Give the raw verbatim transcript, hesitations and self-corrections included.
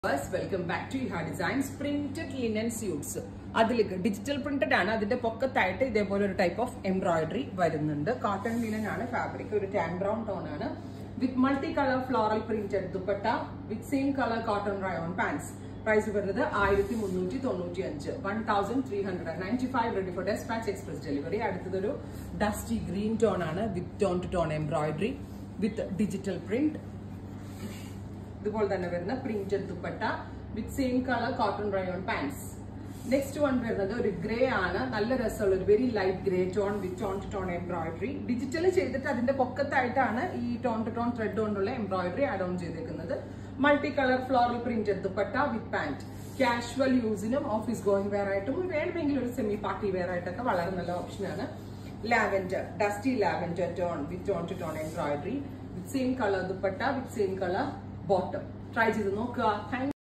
Welcome back to Iha Designs. Printed linen suits. Adilike digital printed ആണ് അതിന്റെ പൊക്കത്തായിട്ട് ഇതേപോലെ ഒരു ടൈപ്പ് ഓഫ് എംബ്രോയിഡറി വരുന്നുണ്ട്. കോട്ടൺ ലിനൻ ആണ് ഫാബ്രിക് ഒരു ടാൻ ബ്രൗൺ ടോൺ ആണ് with multi colour floral printed dupatta with same colour cotton rayon pants. Price വരുന്നത് ആയിരത്തി മുന്നൂറ്റി തൊണ്ണൂറ്റി അഞ്ച് one thousand three hundred ninety five ready for dispatch express delivery. അടുത്തതൊരു ഡസ്റ്റി ഗ്രീൻ ടോൺ ആണ് with tone to tone embroidery with digital print. ഇതുപോലെ തന്നെ വരുന്ന printed dupatta with same colour cotton rayon pants. Next one വരുന്നത് ഒരു grey ആണ്, നല്ല രസമുള്ള ഒരു very light grey tone with tone to tone embroidery. Digital ചെയ്തിട്ട് അതിന്റെ പൊക്കത്തായിട്ടാണ് ഈ ടോൺ ടു ടോൺ ത്രെഡ് കൊണ്ടുള്ള എംബ്രോയിഡറി ആഡ് ഓൺ ചെയ്തേക്കുന്നത്. Multi colour floral printed dupatta with pant. Casual യൂസിനും ഓഫീസ് ഗോയിങ് വെയർ ആയിട്ടും വേണമെങ്കിൽ ഒരു സെമി പാർട്ടി വെയർ ആയിട്ടൊക്കെ വളരെ നല്ല ഓപ്ഷനാണ്. Lavender dusty lavender tone with tone to tone embroidery with same colour dupatta with same colour bottom. Try ചെയ്ത് നോക്കുക.